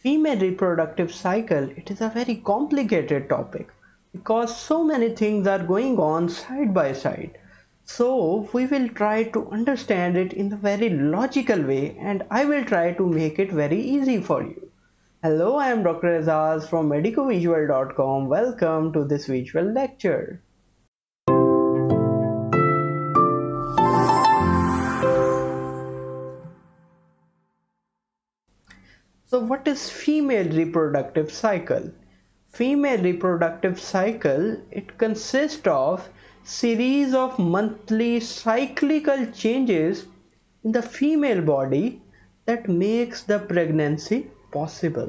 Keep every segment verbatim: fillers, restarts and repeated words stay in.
Female reproductive cycle, it is a very complicated topic because so many things are going on side by side. So we will try to understand it in a very logical way, and I will try to make it very easy for you. Hello, I am Doctor Aizaz from Medico Visual dot com. Welcome to this visual lecture. So what is female reproductive cycle? Female reproductive cycle, it consists of series of monthly cyclical changes in the female body that makes the pregnancy possible.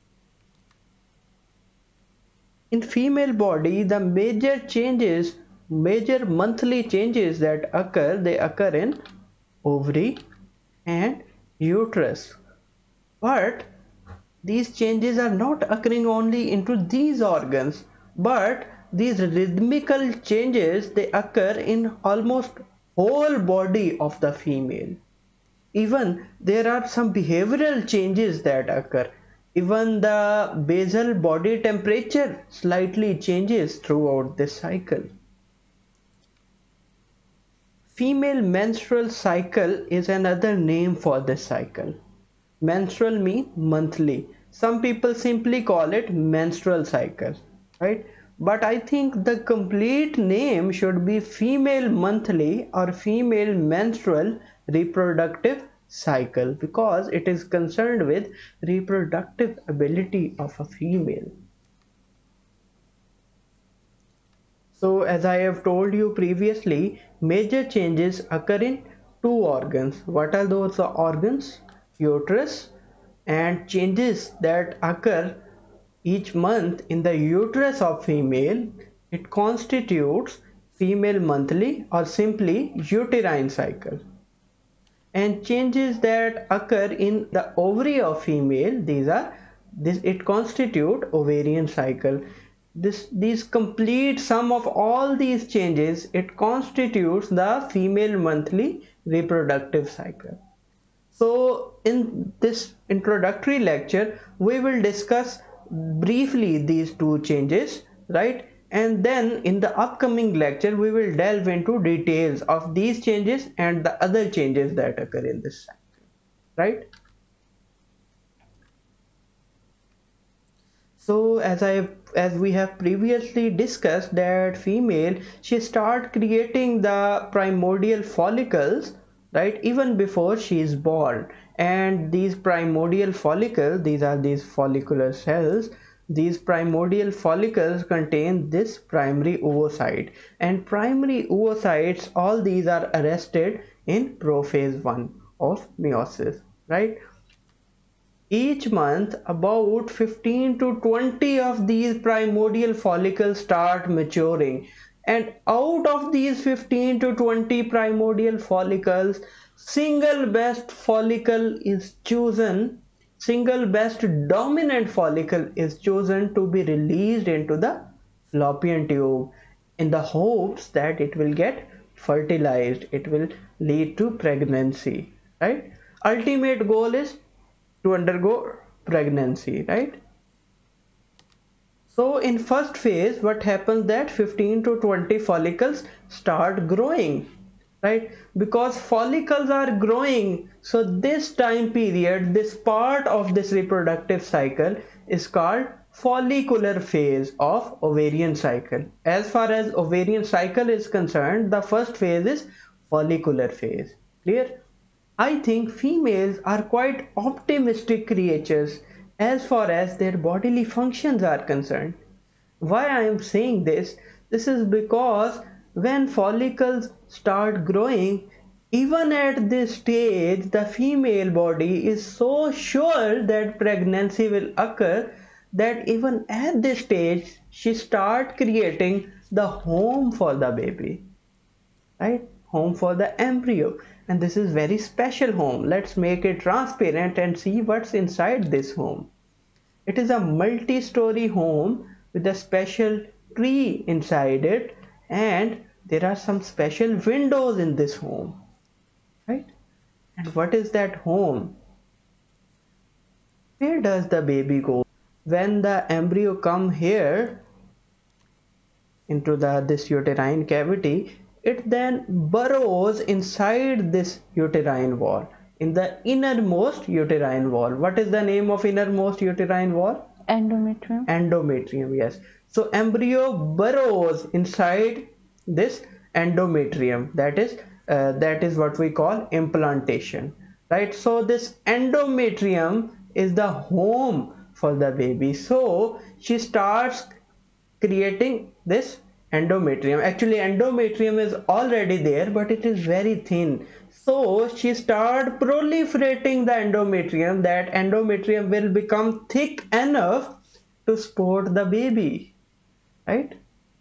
In female body, the major changes, major monthly changes that occur, they occur in ovary and uterus. But these changes are not occurring only into these organs, but these rhythmical changes, they occur in almost whole body of the female. Even there are some behavioral changes that occur. Even the basal body temperature slightly changes throughout this cycle. Female menstrual cycle is another name for this cycle. Menstrual means monthly. Some people simply call it menstrual cycle, right? But I think the complete name should be female monthly or female menstrual reproductive cycle, because it is concerned with reproductive ability of a female. So as I have told you previously, major changes occur in two organs. What are those organs? Uterus, and changes that occur each month in the uterus of female, it constitutes female monthly or simply uterine cycle. And changes that occur in the ovary of female, these are this it constitute ovarian cycle. This these complete sum of all these changes, it constitutes the female monthly reproductive cycle. So in this introductory lecture, we will discuss briefly these two changes, right? And then in the upcoming lecture, we will delve into details of these changes and the other changes that occur in this cycle, right? So as I as we have previously discussed, that female, she start creating the primordial follicles, right, even before she is born. And these primordial follicles, these are these follicular cells. These primordial follicles contain this primary oocyte, and primary oocytes, all these are arrested in prophase one of meiosis, right? Each month about fifteen to twenty of these primordial follicles start maturing, and out of these fifteen to twenty primordial follicles, single best follicle is chosen, single best dominant follicle is chosen to be released into the fallopian tube in the hopes that it will get fertilized, it will lead to pregnancy, right? Ultimate goal is to undergo pregnancy, right? So in first phase, what happens that fifteen to twenty follicles start growing, right? Because follicles are growing, so this time period, this part of this reproductive cycle is called follicular phase of ovarian cycle. As far as ovarian cycle is concerned, the first phase is follicular phase. Clear? I think females are quite optimistic creatures as far as their bodily functions are concerned. Why I am saying this? This is because when follicles start growing, even at this stage, the female body is so sure that pregnancy will occur that even at this stage, she starts creating the home for the baby, right? Home for the embryo. And this is very special home. Let's make it transparent and see what's inside this home. It is a multi-story home with a special tree inside it, and there are some special windows in this home, right? And what is that home? where does the baby go? When the embryo come here into the this uterine cavity, it then burrows inside this uterine wall, in the innermost uterine wall. What is the name of innermost uterine wall? Endometrium. Endometrium, yes. So embryo burrows inside this endometrium. That is uh, that is what we call implantation, right? So this endometrium is the home for the baby. So she starts creating this endometrium. Actually, endometrium is already there, but it is very thin. So she start proliferating the endometrium. That endometrium will become thick enough to support the baby, right?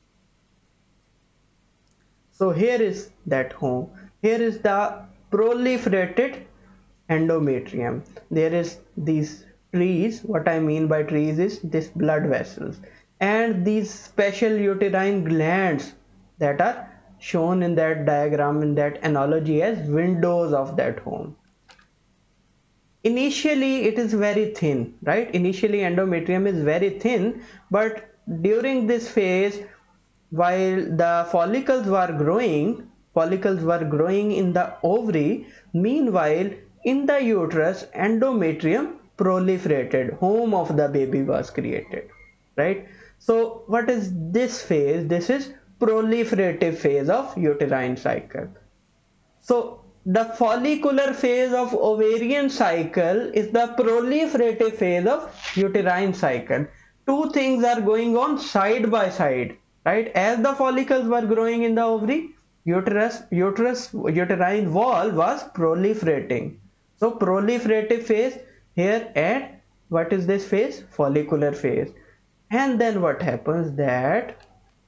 So here is that home. Here is the proliferated endometrium. There is these trees. What I mean by trees is this blood vessels and these special uterine glands that are shown in that diagram, in that analogy, as windows of that home. Initially it is very thin, right? Initially endometrium is very thin, but during this phase, while the follicles were growing, follicles were growing in the ovary, meanwhile in the uterus endometrium proliferated, home of the baby was created, right? So what is this phase? This is proliferative phase of uterine cycle. So the follicular phase of ovarian cycle is the proliferative phase of uterine cycle. Two things are going on side by side, right? As the follicles were growing in the ovary, uterus uterus uterine wall was proliferating. So proliferative phase here, and what is this phase? Follicular phase. And then what happens, that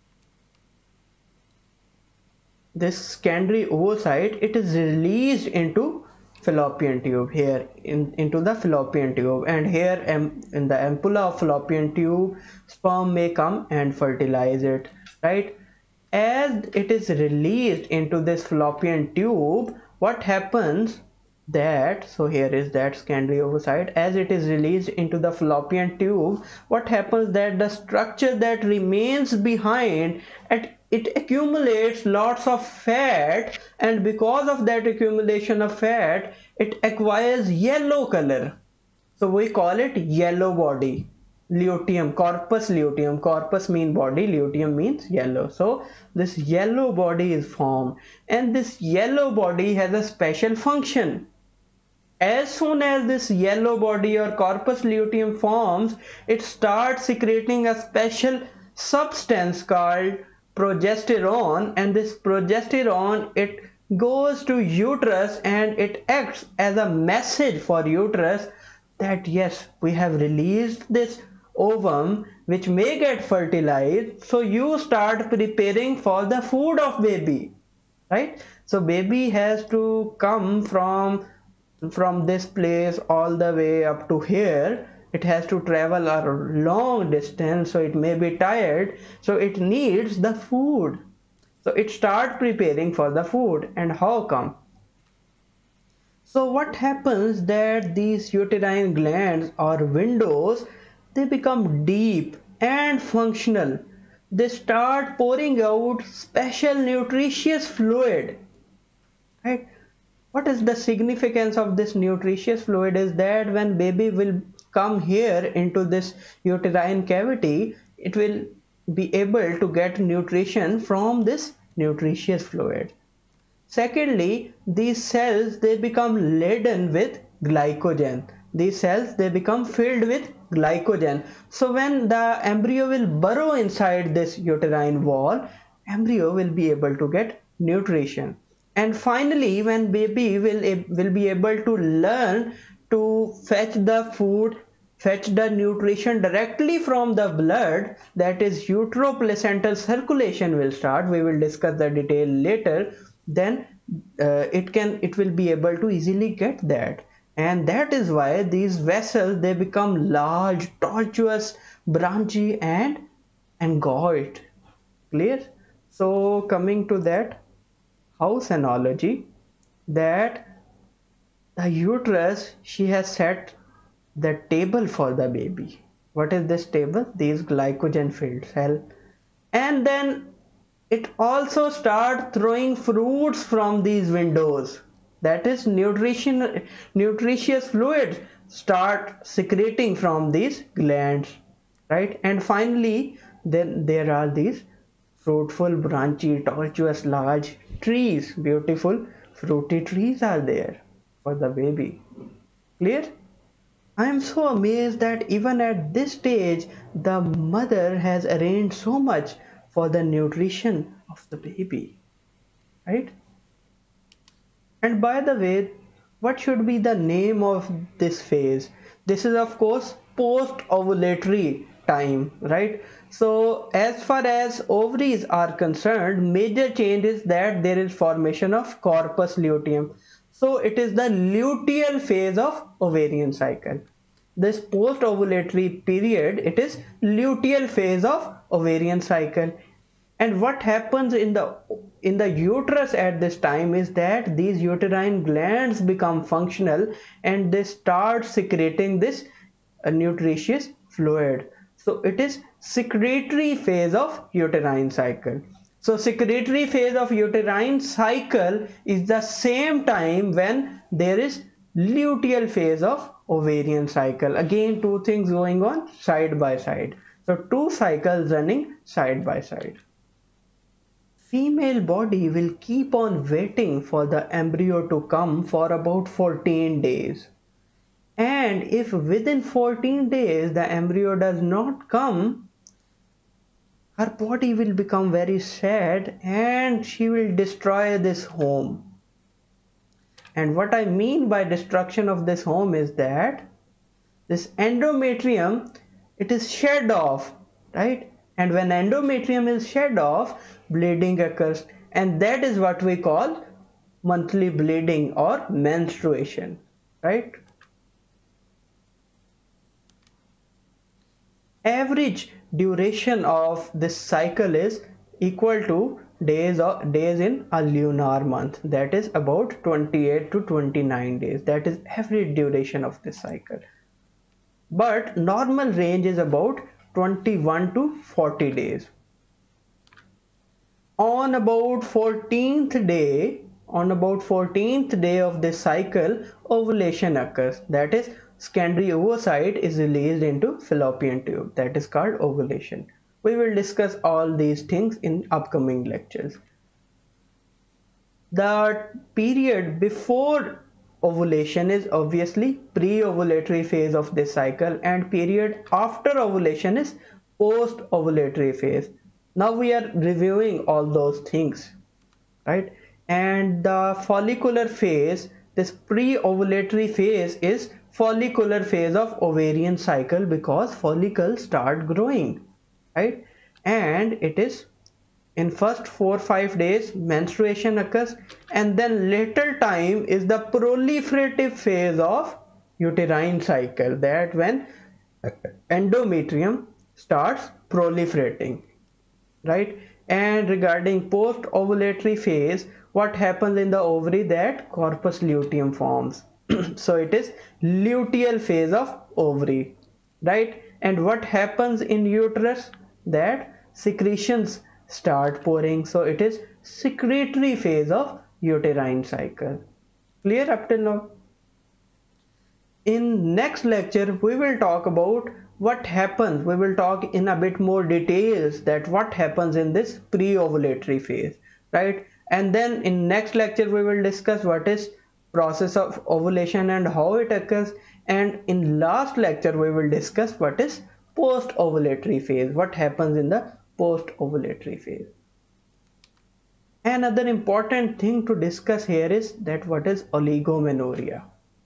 this secondary oocyte, it is released into fallopian tube, here in, into the fallopian tube, and here um, in the ampulla of fallopian tube sperm may come and fertilize it, right? As it is released into this fallopian tube, what happens that, so here is that secondary oocyte, as it is released into the fallopian tube, what happens that the structure that remains behind, at it accumulates lots of fat, and because of that accumulation of fat it acquires yellow color. So we call it yellow body, luteum, corpus luteum. Corpus means body, luteum means yellow. So this yellow body is formed, and this yellow body has a special function. As soon as this yellow body or corpus luteum forms, it starts secreting a special substance called progesterone, and this progesterone, it goes to uterus and it acts as a message for uterus that yes, we have released this ovum which may get fertilized, so you start preparing for the food of baby, right? So baby has to come from from this place all the way up to here. It has to travel a long distance, so it may be tired, so it needs the food. So it starts preparing for the food. And how come? So what happens that these uterine glands or windows, they become deep and functional. They start pouring out special nutritious fluid, right? What is the significance of this nutritious fluid is that when baby will come here into this uterine cavity, it will be able to get nutrition from this nutritious fluid. Secondly, these cells, they become laden with glycogen. These cells, they become filled with glycogen. So when the embryo will burrow inside this uterine wall, embryo will be able to get nutrition. And finally, when baby will, will be able to learn to fetch the food, fetch the nutrition directly from the blood, that is uteroplacental circulation will start. We will discuss the detail later. Then uh, it can it will be able to easily get that. And that is why these vessels, they become large, tortuous, branchy and engorged. Clear? So coming to that house analogy, that the uterus, she has set the table for the baby. What is this table? These glycogen filled cell. And then it also start throwing fruits from these windows. That is nutrition, nutritious fluids start secreting from these glands, right? And finally, then there are these fruitful, branchy, tortuous, large trees. Beautiful, fruity trees are there for the baby. Clear? I am so amazed that even at this stage, the mother has arranged so much for the nutrition of the baby, right? And by the way, what should be the name of this phase? This is of course post-ovulatory time, right? So as far as ovaries are concerned, major change is that there is formation of corpus luteum. So it is the luteal phase of ovarian cycle. This post-ovulatory period, it is luteal phase of ovarian cycle. And what happens in the in the uterus at this time is that these uterine glands become functional and they start secreting this uh, nutritious fluid. So it is secretory phase of uterine cycle. So secretory phase of uterine cycle is the same time when there is luteal phase of ovarian cycle. Again, two things going on side by side. So two cycles running side by side. Female body will keep on waiting for the embryo to come for about fourteen days. And if within fourteen days the embryo does not come, her body will become very sad and she will destroy this home. And what I mean by destruction of this home is that this endometrium, it is shed off, right? And when endometrium is shed off, bleeding occurs, and that is what we call monthly bleeding or menstruation, right? Average duration of this cycle is equal to days of days in a lunar month, that is about twenty-eight to twenty-nine days. That is average duration of this cycle, but normal range is about twenty-one to forty days. On about fourteenth day, on about fourteenth day of this cycle, ovulation occurs. That is, secondary oocyte is released into fallopian tube. That is called ovulation. We will discuss all these things in upcoming lectures. The period before ovulation is obviously pre-ovulatory phase of this cycle, and period after ovulation is post-ovulatory phase. Now we are reviewing all those things, right? And the follicular phase, this pre-ovulatory phase, is follicular phase of ovarian cycle because follicles start growing, right? And it is in first four or five days menstruation occurs, and then later time is the proliferative phase of uterine cycle, that when endometrium starts proliferating, right? And regarding post ovulatory phase, what happens in the ovary? That corpus luteum forms. So it is luteal phase of ovary, right? And what happens in uterus? That secretions start pouring, so it is secretory phase of uterine cycle. Clear up till now? In next lecture we will talk about what happens. We will talk in a bit more details that what happens in this pre-ovulatory phase, right? And then in next lecture we will discuss what is process of ovulation and how it occurs, and in last lecture we will discuss what is post-ovulatory phase, what happens in the post-ovulatory phase. Another important thing to discuss here is that what is oligomenorrhea.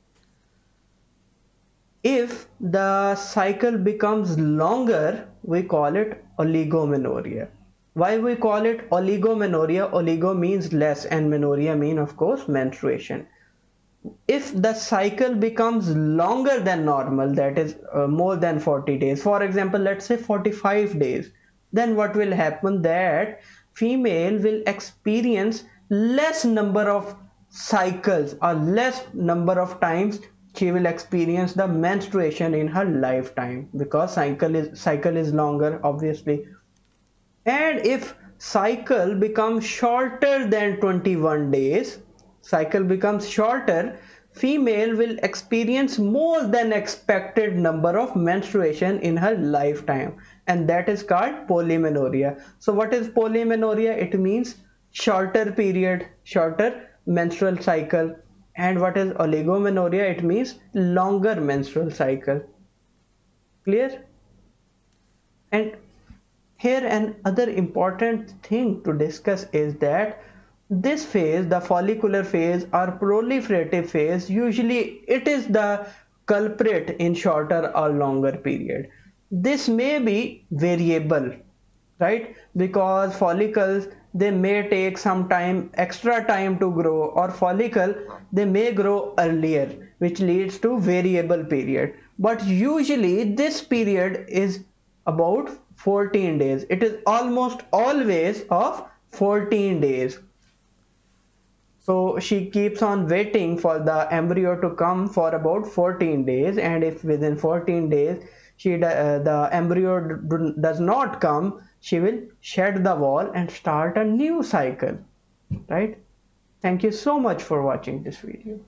If the cycle becomes longer, we call it oligomenorrhea. Why we call it oligomenorrhea? Oligo means less and menorrhea mean of course menstruation. If the cycle becomes longer than normal, that is uh, more than forty days, for example let's say forty-five days, then what will happen? That female will experience less number of cycles or less number of times she will experience the menstruation in her lifetime, because cycle is cycle is longer obviously. And if cycle becomes shorter than twenty-one days, cycle becomes shorter, female will experience more than expected number of menstruation in her lifetime, and that is called polymenorrhea. So what is polymenorrhea? It means shorter period, shorter menstrual cycle. And what is oligomenorrhea? It means longer menstrual cycle. Clear? And here another important thing to discuss is that this phase, the follicular phase or proliferative phase, usually it is the culprit in shorter or longer period. This may be variable, right? Because follicles, they may take some time, extra time to grow, or follicle, they may grow earlier, which leads to variable period. But usually this period is about fourteen days. It is almost always of fourteen days. So she keeps on waiting for the embryo to come for about fourteen days, and if within fourteen days she uh, the embryo does not come, she will shed the wall and start a new cycle, right? Thank you so much for watching this video.